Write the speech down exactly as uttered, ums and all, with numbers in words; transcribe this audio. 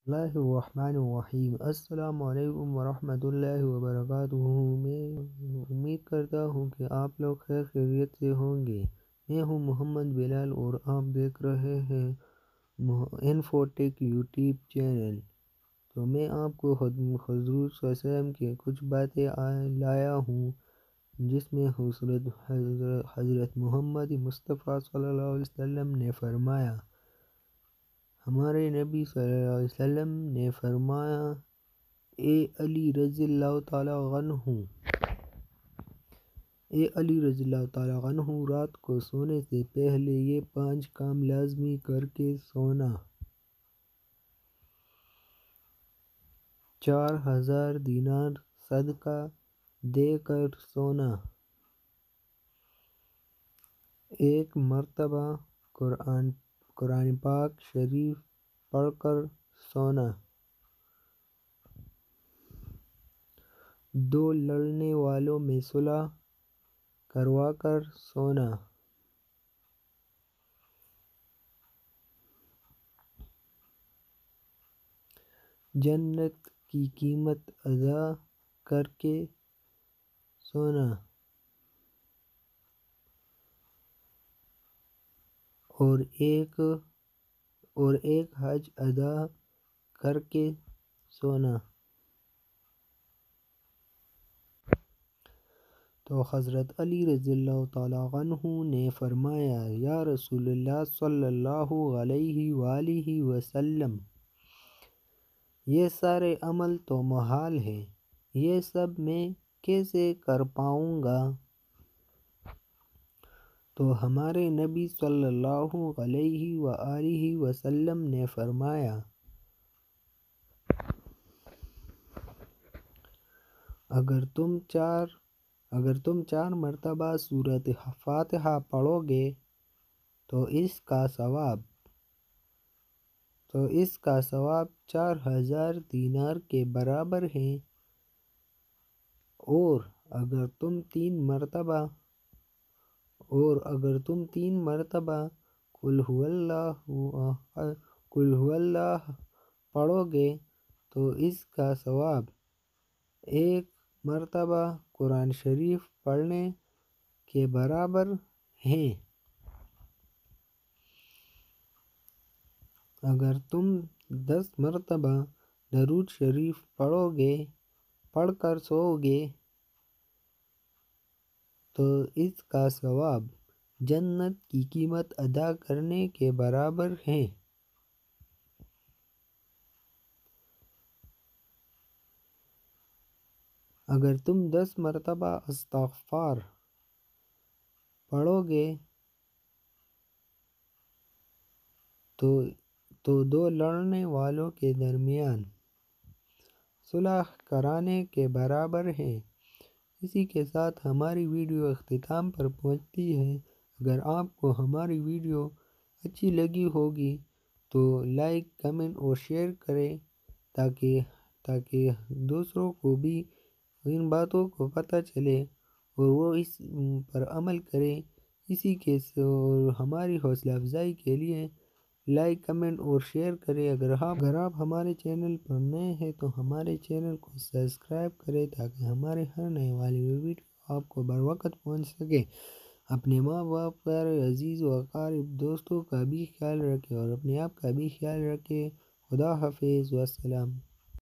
اللہ الرحمن الرحیم۔ السلام علیکم ورحمۃ اللہ وبرکاتہ۔ میں امید کرتا ہوں کہ آپ لوگ خیر خیریت سے ہوں گے۔ میں ہوں محمد بلال اور آپ دیکھ رہے ہیں انفوٹیک یوٹیوب چینل۔ تو میں آپ کو حضور صلی اللہ علیہ وسلم کے کچھ باتیں لایا ہوں، جس میں حضرت حضرت محمد مصطفیٰ صلی اللہ علیہ وسلم نے فرمایا، ہمارے نبی صلی اللہ علیہ وسلم نے فرمایا، اے علی رضی اللہ تعالیٰ عنہ اے علی رضی اللہ تعالیٰ عنہ رات کو سونے سے پہلے یہ پانچ کام لازمی کر کے سونا: چار ہزار دینار صدقہ دے کر سونا، ایک مرتبہ قرآن قرآن پاک شریف پڑھ کر سونا، دو لڑنے والوں میں صلح کروا کر سونا، جنت کی قیمت ادا کر کے سونا، اور ایک اور ایک حج ادا کر کے سونا۔ تو حضرت علی رضی اللہ تعالیٰ عنہ نے فرمایا، یا رسول اللہ صلی اللہ علیہ وآلہ وسلم، یہ سارے عمل تو محال ہیں، یہ سب میں کیسے کر پاؤں گا؟ تو ہمارے نبی صلی اللہ علیہ وآلہ وسلم نے فرمایا، اگر تم چار اگر تم چار مرتبہ سورۃ فاتحہ پڑھو گے تو اس کا ثواب تو اس کا ثواب چار ہزار دینار کے برابر ہے، اور اگر تم تین مرتبہ اور اگر تم تین مرتبہ قل هو اللہ قل هو اللہ پڑھو گے تو اس کا ثواب ایک مرتبہ قرآن شریف پڑھنے کے برابر ہے۔ اگر تم دس مرتبہ درود شریف پڑھو گے پڑھ کر سو گے تو اس کا ثواب جنت کی قیمت ادا کرنے کے برابر ہے۔ اگر تم دس مرتبہ استغفار پڑھو گے تو تو دو لڑنے والوں کے درمیان صلح کرانے کے برابر ہے۔ اسی کے ساتھ ہماری ویڈیو اختتام پر پہنچتی ہے۔ اگر آپ کو ہماری ویڈیو اچھی لگی ہوگی تو لائک، کمنٹ اور شیئر کریں، تاکہ تاکہ دوسروں کو بھی ان باتوں کو پتہ چلے اور وہ اس پر عمل کریں۔ اسی کے اور ہماری حوصلہ افزائی کے لیے لائک، کمنٹ اور شیئر کریں۔ اگر آپ اگر آپ ہمارے چینل پر نئے ہیں تو ہمارے چینل کو سبسکرائب کریں، تاکہ ہمارے ہر نئے والی ویڈیو آپ کو بر وقت پہنچ سکے۔ اپنے ماں باپ، پیارے عزیز و اقارب دوستوں کا بھی خیال رکھیں اور اپنے آپ کا بھی خیال رکھیں۔ خدا حافظ، والسلام۔